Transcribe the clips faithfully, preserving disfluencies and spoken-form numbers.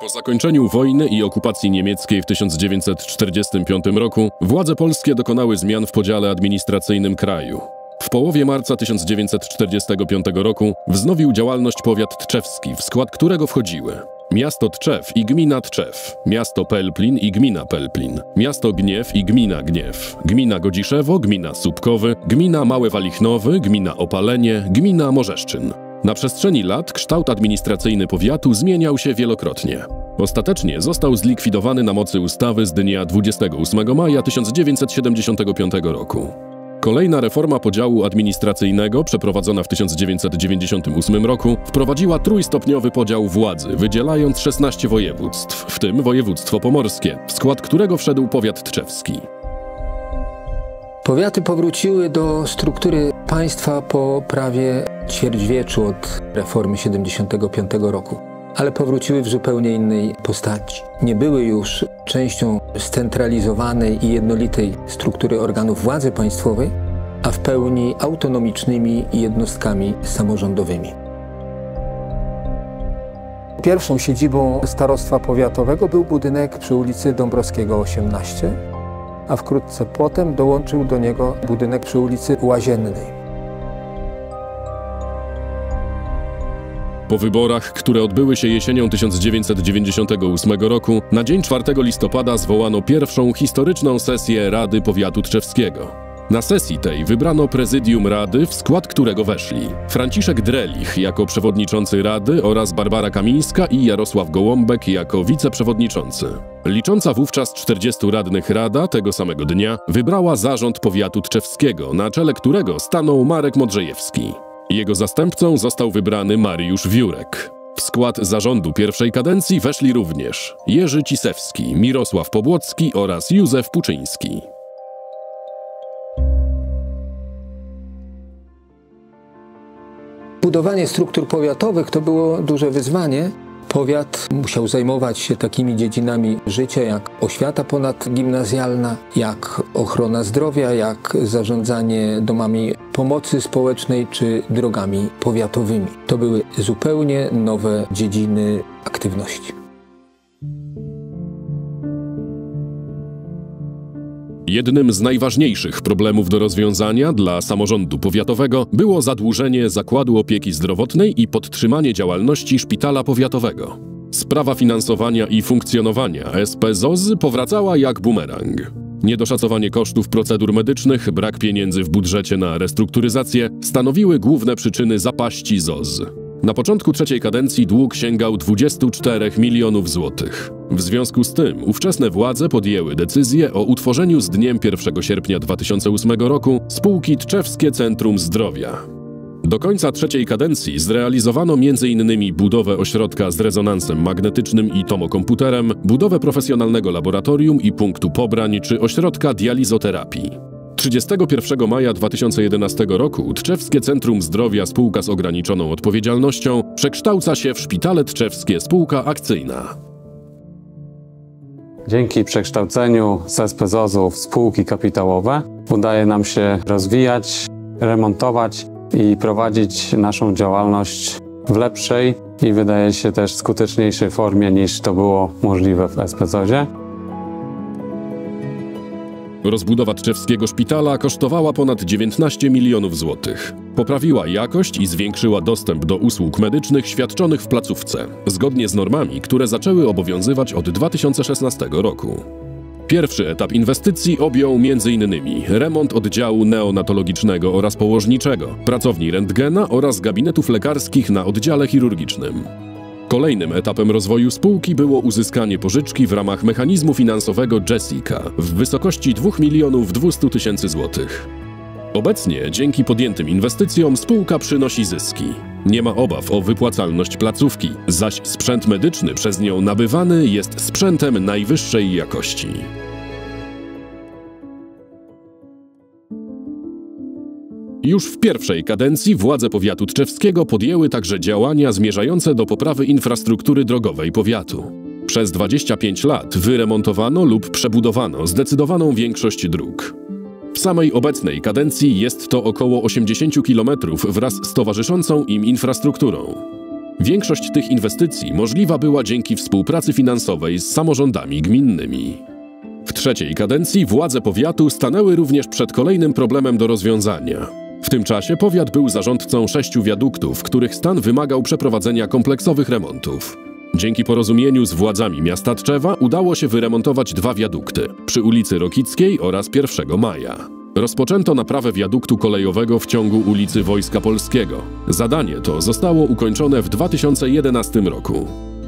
Po zakończeniu wojny i okupacji niemieckiej w tysiąc dziewięćset czterdziestym piątym roku władze polskie dokonały zmian w podziale administracyjnym kraju. W połowie marca tysiąc dziewięćset czterdziestego piątego roku wznowił działalność powiat tczewski, w skład którego wchodziły miasto Tczew i gmina Tczew, miasto Pelplin i gmina Pelplin, miasto Gniew i gmina Gniew, gmina Godziszewo, gmina Słupkowy, gmina Małe Walichnowy, gmina Opalenie, gmina Morzeszczyn. Na przestrzeni lat kształt administracyjny powiatu zmieniał się wielokrotnie. Ostatecznie został zlikwidowany na mocy ustawy z dnia dwudziestego ósmego maja tysiąc dziewięćset siedemdziesiątego piątego roku. Kolejna reforma podziału administracyjnego, przeprowadzona w tysiąc dziewięćset dziewięćdziesiątym ósmym roku, wprowadziła trójstopniowy podział władzy, wydzielając szesnaście województw, w tym województwo pomorskie, w skład którego wszedł powiat tczewski. Powiaty powróciły do struktury państwa po prawie ćwierćwieczu od reformy siedemdziesiątego piątego roku, ale powróciły w zupełnie innej postaci. Nie były już częścią scentralizowanej i jednolitej struktury organów władzy państwowej, a w pełni autonomicznymi jednostkami samorządowymi. Pierwszą siedzibą starostwa powiatowego był budynek przy ulicy Dąbrowskiego osiemnaście, a wkrótce potem dołączył do niego budynek przy ulicy Łaziennej. Po wyborach, które odbyły się jesienią tysiąc dziewięćset dziewięćdziesiątego ósmego roku, na dzień czwartego listopada zwołano pierwszą historyczną sesję Rady Powiatu Tczewskiego. Na sesji tej wybrano prezydium Rady, w skład którego weszli Franciszek Drelich jako przewodniczący Rady oraz Barbara Kamińska i Jarosław Gołąbek jako wiceprzewodniczący. Licząca wówczas czterdziestu radnych Rada tego samego dnia wybrała zarząd Powiatu Tczewskiego, na czele którego stanął Marek Modrzejewski. Jego zastępcą został wybrany Mariusz Wiórek. W skład zarządu pierwszej kadencji weszli również Jerzy Cisewski, Mirosław Pobłocki oraz Józef Puczyński. Budowanie struktur powiatowych to było duże wyzwanie. Powiat musiał zajmować się takimi dziedzinami życia jak oświata ponadgimnazjalna, jak ochrona zdrowia, jak zarządzanie domami pomocy społecznej czy drogami powiatowymi. To były zupełnie nowe dziedziny aktywności. Jednym z najważniejszych problemów do rozwiązania dla samorządu powiatowego było zadłużenie Zakładu Opieki Zdrowotnej i podtrzymanie działalności szpitala powiatowego. Sprawa finansowania i funkcjonowania S P Z O Z powracała jak bumerang. Niedoszacowanie kosztów procedur medycznych, brak pieniędzy w budżecie na restrukturyzację stanowiły główne przyczyny zapaści Z O Z. Na początku trzeciej kadencji dług sięgał dwudziestu czterech milionów złotych. W związku z tym ówczesne władze podjęły decyzję o utworzeniu z dniem pierwszego sierpnia dwa tysiące ósmego roku spółki Tczewskie Centrum Zdrowia. Do końca trzeciej kadencji zrealizowano między innymi budowę ośrodka z rezonansem magnetycznym i tomokomputerem, budowę profesjonalnego laboratorium i punktu pobrań czy ośrodka dializoterapii. trzydziestego pierwszego maja dwa tysiące jedenastego roku Tczewskie Centrum Zdrowia spółka z ograniczoną odpowiedzialnością przekształca się w Szpitale Tczewskie spółka akcyjna. Dzięki przekształceniu z S P Z O Z-u w spółki kapitałowe udaje nam się rozwijać, remontować i prowadzić naszą działalność w lepszej i wydaje się też skuteczniejszej formie niż to było możliwe w S P Z O Z-ie. Rozbudowa Tczewskiego szpitala kosztowała ponad dziewiętnaście milionów złotych. Poprawiła jakość i zwiększyła dostęp do usług medycznych świadczonych w placówce, zgodnie z normami, które zaczęły obowiązywać od dwa tysiące szesnastego roku. Pierwszy etap inwestycji objął między innymi remont oddziału neonatologicznego oraz położniczego, pracowni rentgena oraz gabinetów lekarskich na oddziale chirurgicznym. Kolejnym etapem rozwoju spółki było uzyskanie pożyczki w ramach mechanizmu finansowego Jessica w wysokości dwóch milionów dwustu tysięcy złotych. Obecnie dzięki podjętym inwestycjom spółka przynosi zyski. Nie ma obaw o wypłacalność placówki, zaś sprzęt medyczny przez nią nabywany jest sprzętem najwyższej jakości. Już w pierwszej kadencji władze powiatu tczewskiego podjęły także działania zmierzające do poprawy infrastruktury drogowej powiatu. Przez dwadzieścia pięć lat wyremontowano lub przebudowano zdecydowaną większość dróg. W samej obecnej kadencji jest to około osiemdziesiąt kilometrów wraz z towarzyszącą im infrastrukturą. Większość tych inwestycji możliwa była dzięki współpracy finansowej z samorządami gminnymi. W trzeciej kadencji władze powiatu stanęły również przed kolejnym problemem do rozwiązania. W tym czasie powiat był zarządcą sześciu wiaduktów, których stan wymagał przeprowadzenia kompleksowych remontów. Dzięki porozumieniu z władzami miasta Tczewa udało się wyremontować dwa wiadukty przy ulicy Rokickiej oraz pierwszego maja. Rozpoczęto naprawę wiaduktu kolejowego w ciągu ulicy Wojska Polskiego. Zadanie to zostało ukończone w dwa tysiące jedenastym roku.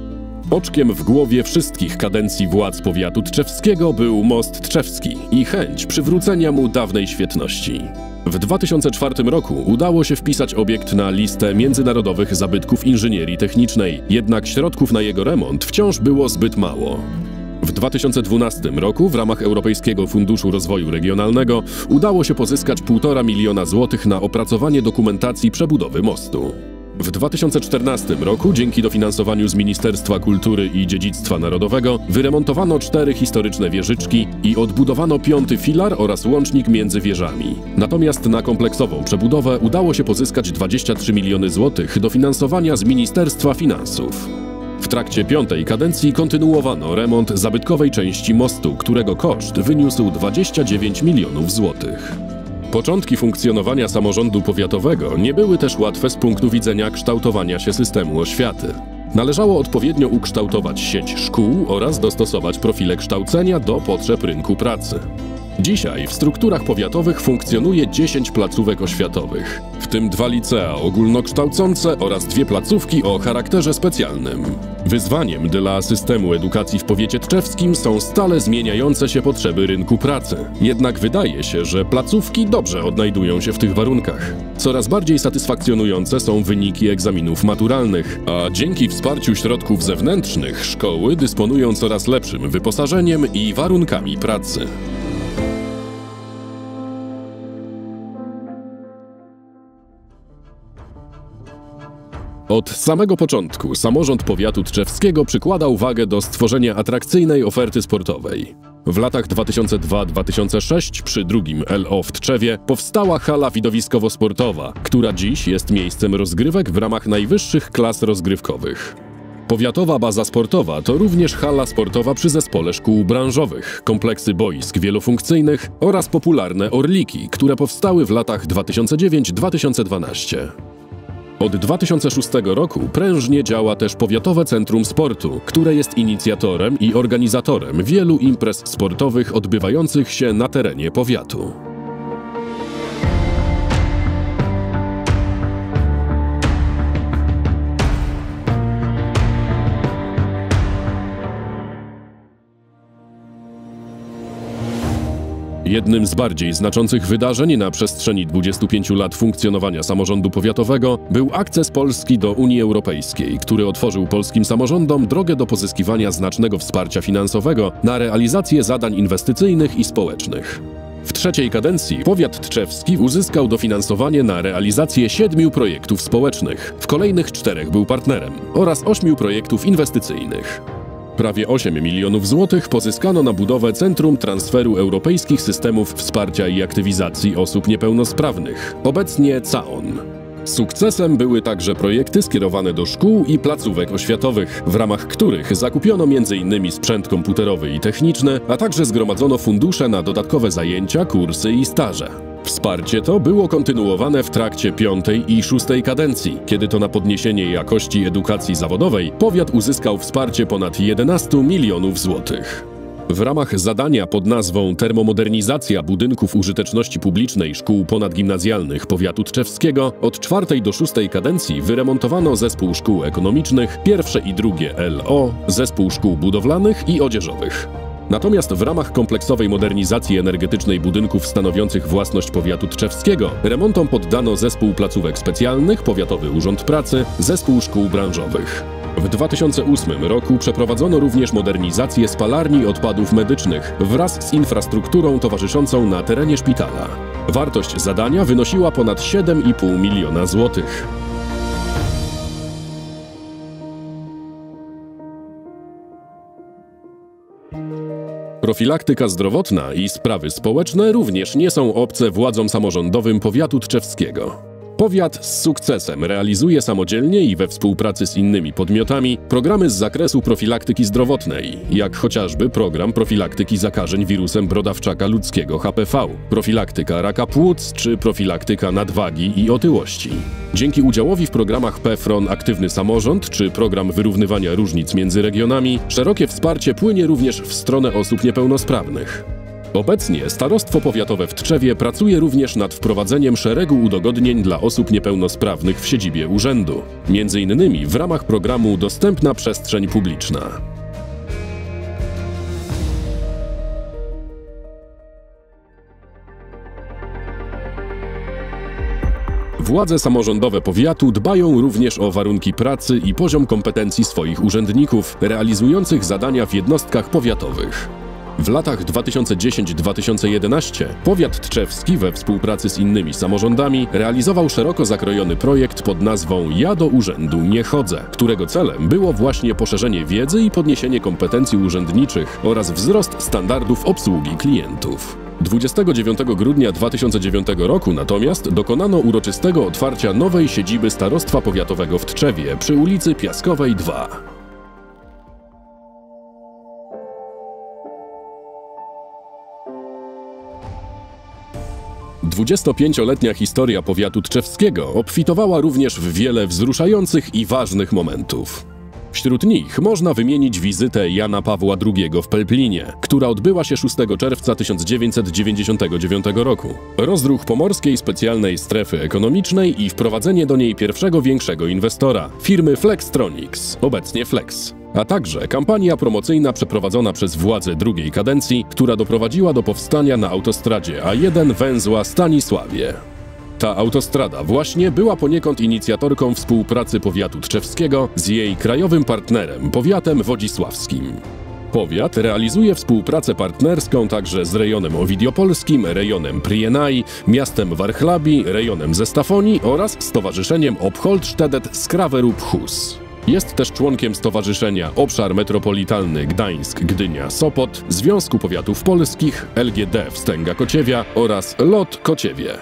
Oczkiem w głowie wszystkich kadencji władz powiatu tczewskiego był most tczewski i chęć przywrócenia mu dawnej świetności. W dwa tysiące czwartym roku udało się wpisać obiekt na listę międzynarodowych zabytków inżynierii technicznej, jednak środków na jego remont wciąż było zbyt mało. W dwa tysiące dwunastym roku w ramach Europejskiego Funduszu Rozwoju Regionalnego udało się pozyskać półtora miliona złotych na opracowanie dokumentacji przebudowy mostu. W dwa tysiące czternastym roku dzięki dofinansowaniu z Ministerstwa Kultury i Dziedzictwa Narodowego wyremontowano cztery historyczne wieżyczki i odbudowano piąty filar oraz łącznik między wieżami. Natomiast na kompleksową przebudowę udało się pozyskać dwadzieścia trzy miliony złotych dofinansowania z Ministerstwa Finansów. W trakcie piątej kadencji kontynuowano remont zabytkowej części mostu, którego koszt wyniósł dwadzieścia dziewięć milionów złotych. Początki funkcjonowania samorządu powiatowego nie były też łatwe z punktu widzenia kształtowania się systemu oświaty. Należało odpowiednio ukształtować sieć szkół oraz dostosować profile kształcenia do potrzeb rynku pracy. Dzisiaj w strukturach powiatowych funkcjonuje dziesięć placówek oświatowych, w tym dwa licea ogólnokształcące oraz dwie placówki o charakterze specjalnym. Wyzwaniem dla systemu edukacji w powiecie tczewskim są stale zmieniające się potrzeby rynku pracy. Jednak wydaje się, że placówki dobrze odnajdują się w tych warunkach. Coraz bardziej satysfakcjonujące są wyniki egzaminów maturalnych, a dzięki wsparciu środków zewnętrznych szkoły dysponują coraz lepszym wyposażeniem i warunkami pracy. Od samego początku samorząd powiatu tczewskiego przykładał wagę do stworzenia atrakcyjnej oferty sportowej. W latach dwa tysiące drugi do dwa tysiące szóstego przy drugim L O w Tczewie powstała hala widowiskowo-sportowa, która dziś jest miejscem rozgrywek w ramach najwyższych klas rozgrywkowych. Powiatowa baza sportowa to również hala sportowa przy zespole szkół branżowych, kompleksy boisk wielofunkcyjnych oraz popularne Orliki, które powstały w latach dwa tysiące dziewiątym do dwa tysiące dwunastego. Od dwa tysiące szóstego roku prężnie działa też Powiatowe Centrum Sportu, które jest inicjatorem i organizatorem wielu imprez sportowych odbywających się na terenie powiatu. Jednym z bardziej znaczących wydarzeń na przestrzeni dwudziestu pięciu lat funkcjonowania samorządu powiatowego był akces Polski do Unii Europejskiej, który otworzył polskim samorządom drogę do pozyskiwania znacznego wsparcia finansowego na realizację zadań inwestycyjnych i społecznych. W trzeciej kadencji powiat tczewski uzyskał dofinansowanie na realizację siedmiu projektów społecznych, w kolejnych czterech był partnerem, oraz ośmiu projektów inwestycyjnych. Prawie osiem milionów złotych pozyskano na budowę Centrum Transferu Europejskich Systemów Wsparcia i Aktywizacji Osób Niepełnosprawnych, obecnie C A O N. Sukcesem były także projekty skierowane do szkół i placówek oświatowych, w ramach których zakupiono między innymi sprzęt komputerowy i techniczny, a także zgromadzono fundusze na dodatkowe zajęcia, kursy i staże. Wsparcie to było kontynuowane w trakcie piątej i szóstej kadencji, kiedy to na podniesienie jakości edukacji zawodowej powiat uzyskał wsparcie ponad jedenastu milionów złotych. W ramach zadania pod nazwą Termomodernizacja budynków użyteczności publicznej szkół ponadgimnazjalnych powiatu tczewskiego od czwartej do szóstej kadencji wyremontowano zespół szkół ekonomicznych, pierwsze i drugie L O, zespół szkół budowlanych i odzieżowych. Natomiast w ramach kompleksowej modernizacji energetycznej budynków stanowiących własność powiatu tczewskiego remontom poddano zespół placówek specjalnych, Powiatowy Urząd Pracy, zespół szkół branżowych. W dwa tysiące ósmym roku przeprowadzono również modernizację spalarni odpadów medycznych wraz z infrastrukturą towarzyszącą na terenie szpitala. Wartość zadania wynosiła ponad siedem i pół miliona złotych. Profilaktyka zdrowotna i sprawy społeczne również nie są obce władzom samorządowym powiatu tczewskiego. Powiat z sukcesem realizuje samodzielnie i we współpracy z innymi podmiotami programy z zakresu profilaktyki zdrowotnej, jak chociażby program profilaktyki zakażeń wirusem brodawczaka ludzkiego H P V, profilaktyka raka płuc czy profilaktyka nadwagi i otyłości. Dzięki udziałowi w programach PEFRON Aktywny Samorząd czy program wyrównywania różnic między regionami, szerokie wsparcie płynie również w stronę osób niepełnosprawnych. Obecnie Starostwo Powiatowe w Tczewie pracuje również nad wprowadzeniem szeregu udogodnień dla osób niepełnosprawnych w siedzibie urzędu, między innymi w ramach programu Dostępna Przestrzeń Publiczna. Władze samorządowe powiatu dbają również o warunki pracy i poziom kompetencji swoich urzędników realizujących zadania w jednostkach powiatowych. W latach dwa tysiące dziesiątym do dwa tysiące jedenastego powiat tczewski we współpracy z innymi samorządami realizował szeroko zakrojony projekt pod nazwą Ja do urzędu nie chodzę, którego celem było właśnie poszerzenie wiedzy i podniesienie kompetencji urzędniczych oraz wzrost standardów obsługi klientów. dwudziestego dziewiątego grudnia dwa tysiące dziewiątego roku natomiast dokonano uroczystego otwarcia nowej siedziby Starostwa Powiatowego w Tczewie przy ulicy Piaskowej dwa. dwudziestopięcioletnia historia powiatu tczewskiego obfitowała również w wiele wzruszających i ważnych momentów. Wśród nich można wymienić wizytę Jana Pawła drugiego w Pelplinie, która odbyła się szóstego czerwca tysiąc dziewięćset dziewięćdziesiątego dziewiątego roku, rozruch Pomorskiej Specjalnej Strefy Ekonomicznej i wprowadzenie do niej pierwszego większego inwestora, firmy Flextronics, obecnie Flex, a także kampania promocyjna przeprowadzona przez władze drugiej kadencji, która doprowadziła do powstania na autostradzie A jeden węzła Stanisławie. Ta autostrada właśnie była poniekąd inicjatorką współpracy powiatu tczewskiego z jej krajowym partnerem, powiatem wodzisławskim. Powiat realizuje współpracę partnerską także z rejonem Owidiopolskim, rejonem Prienai, miastem Warchlabi, rejonem Zestafonii oraz Stowarzyszeniem Opholstedet Skraverup Hus. Jest też członkiem Stowarzyszenia Obszar Metropolitalny Gdańsk-Gdynia-Sopot, Związku Powiatów Polskich, L G D Wstęga-Kociewia oraz L O T Kociewie.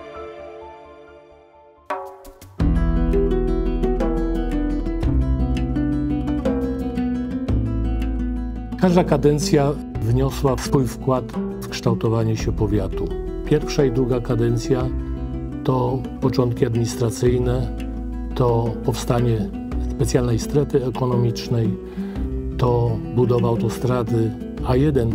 Każda kadencja wniosła swój wkład w kształtowanie się powiatu. Pierwsza i druga kadencja to początki administracyjne, to powstanie specjalnej strefy ekonomicznej, to budowa autostrady A jeden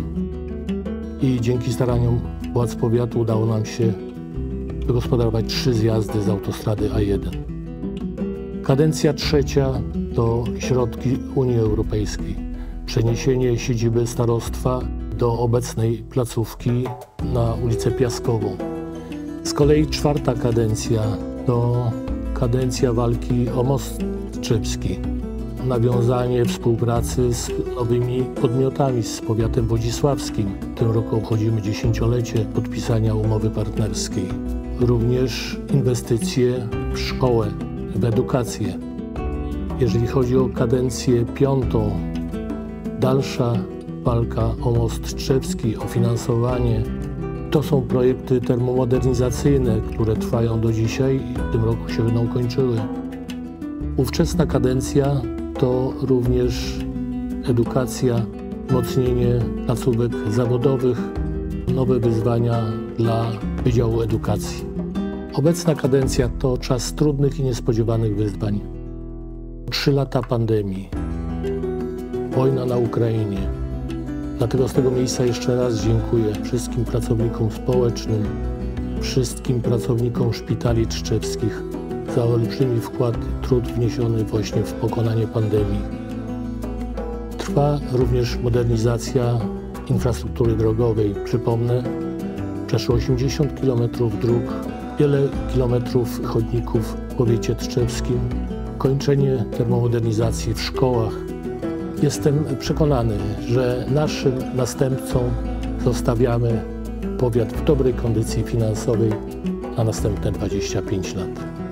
i dzięki staraniom władz powiatu udało nam się wygospodarować trzy zjazdy z autostrady A jeden. Kadencja trzecia to środki Unii Europejskiej. Przeniesienie siedziby starostwa do obecnej placówki na ulicę Piaskową. Z kolei czwarta kadencja to kadencja walki o most tczewski. Nawiązanie współpracy z nowymi podmiotami, z powiatem wodzisławskim. W tym roku obchodzimy dziesięciolecie podpisania umowy partnerskiej. Również inwestycje w szkołę, w edukację. Jeżeli chodzi o kadencję piątą, dalsza walka o most tczewski, o finansowanie. To są projekty termomodernizacyjne, które trwają do dzisiaj i w tym roku się będą kończyły. Ówczesna kadencja to również edukacja, wzmocnienie placówek zawodowych, nowe wyzwania dla Wydziału Edukacji. Obecna kadencja to czas trudnych i niespodziewanych wyzwań. Trzy lata pandemii. Wojna na Ukrainie. Dlatego z tego miejsca jeszcze raz dziękuję wszystkim pracownikom społecznym, wszystkim pracownikom szpitali tczewskich za olbrzymi wkład, trud wniesiony właśnie w pokonanie pandemii. Trwa również modernizacja infrastruktury drogowej. Przypomnę, przeszło osiemdziesiąt kilometrów dróg, wiele kilometrów chodników w powiecie tczewskim, kończenie termomodernizacji w szkołach. Jestem przekonany, że naszym następcom zostawiamy powiat w dobrej kondycji finansowej na następne dwadzieścia pięć lat.